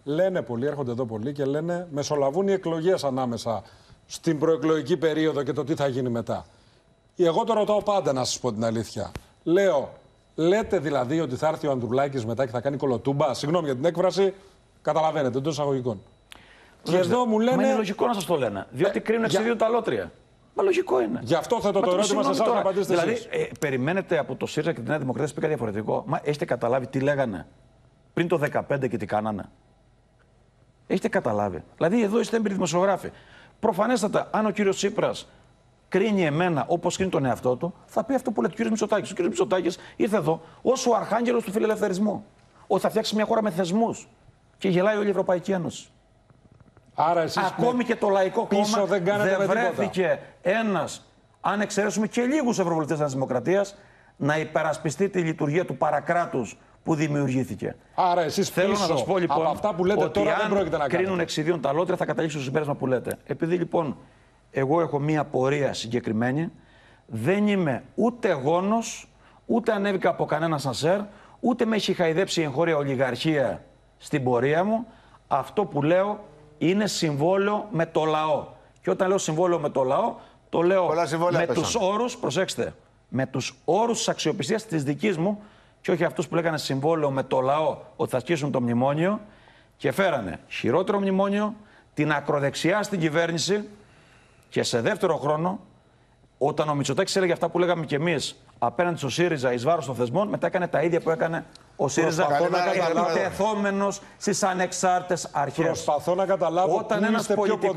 Λένε πολλοί, έρχονται εδώ πολλοί και λένε μεσολαβούν οι εκλογές ανάμεσα στην προεκλογική περίοδο και το τι θα γίνει μετά. Εγώ το ρωτάω πάντα, να σας πω την αλήθεια. Λέω, λέτε δηλαδή ότι θα έρθει ο Ανδρουλάκης μετά και θα κάνει κολοτούμπα? Συγγνώμη για την έκφραση, καταλαβαίνετε, εντός εισαγωγικών. Και εδώ μου λένε. Μα είναι λογικό να σας το λένε. Διότι κρίνουν εξιδίων τα λότρια. Μα λογικό είναι. Γι' αυτό θέτω το ερώτημα σε εσάς να απαντήσετε. Δηλαδή, περιμένετε από το ΣΥΡΙΖΑ και τη Νέα Δημοκρατία να πει κάτι διαφορετικό? Μα έχετε καταλάβει τι λέγανε πριν το 2015 και τι κάνανε? Έχετε καταλάβει? Δηλαδή, εδώ είστε έμπειροι δημοσιογράφοι. Προφανέστατα, αν ο κύριος Τσίπρας κρίνει εμένα όπως κρίνει τον εαυτό του, θα πει αυτό που λέει ο κύριος Μητσοτάκης. Ο κύριος Μητσοτάκης ήρθε εδώ ως ο αρχάγγελος του φιλελευθερισμού. Ότι θα φτιάξει μια χώρα με θεσμούς. Και γελάει όλη η Ευρωπαϊκή Ένωση. Άρα εσείς ακόμη και το Λαϊκό Κόμμα δεν βρέθηκε ένας, αν εξαιρέσουμε και λίγους ευρωβουλευτές της Δημοκρατίας, να υπερασπιστεί τη λειτουργία του παρακράτους που δημιουργήθηκε. Άρα εσείς θέλω να σας πω λοιπόν από αυτά που λέτε ότι τώρα αν δεν πρόκειται να κρίνουν εξιδίων τα λότρια θα καταλήξω στο συμπέρασμα που λέτε. Επειδή λοιπόν εγώ έχω μία πορεία συγκεκριμένη, δεν είμαι ούτε γόνος, ούτε ανέβηκα από κανένα σανσέρ, ούτε με έχει χαϊδέψει η εγχώρια ολιγαρχία στην πορεία μου. Αυτό που λέω είναι συμβόλαιο με το λαό. Και όταν λέω συμβόλαιο με το λαό, το λέω με τους όρους, προσέξτε, με τους όρους της αξιοπιστίας της δικής μου και όχι αυτούς που λέγανε συμβόλαιο με το λαό ότι θα ασκήσουν το μνημόνιο και φέρανε χειρότερο μνημόνιο, την ακροδεξιά στην κυβέρνηση και σε δεύτερο χρόνο, όταν ο Μητσοτάκης έλεγε αυτά που λέγαμε κι εμείς απέναντι στο ΣΥΡΙΖΑ εις βάρος των θεσμών, μετά έκανε τα ίδια που έκανε ο ΣΥΡΙΖΑ επιτεθόμενος στις ανεξάρτητες αρχές. Προσπαθώ να καταλάβω όταν ένας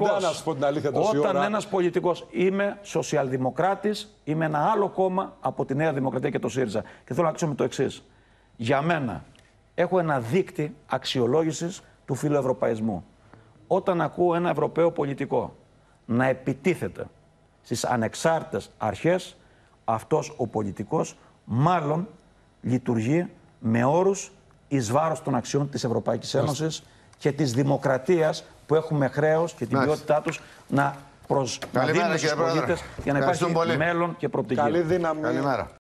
πολιτικός, είμαι σοσιαλδημοκράτης, είμαι ένα άλλο κόμμα από τη Νέα Δημοκρατία και το ΣΥΡΙΖΑ. Και θέλω να κλείσω με το εξής. Για μένα έχω ένα δείκτη αξιολόγησης του φιλοευρωπαϊσμού. Όταν ακούω ένα Ευρωπαίο πολιτικό να επιτίθεται στις ανεξάρτητες αρχές, αυτός ο πολιτικός μάλλον λειτουργεί με όρους εις βάρος των αξιών της Ευρωπαϊκής Ένωσης και της δημοκρατίας που έχουμε χρέος και την ποιότητά τους να δίνουμε στους πολίτες για να υπάρχει μέλλον και προοπτική. Καλή δύναμη. Καλημέρα.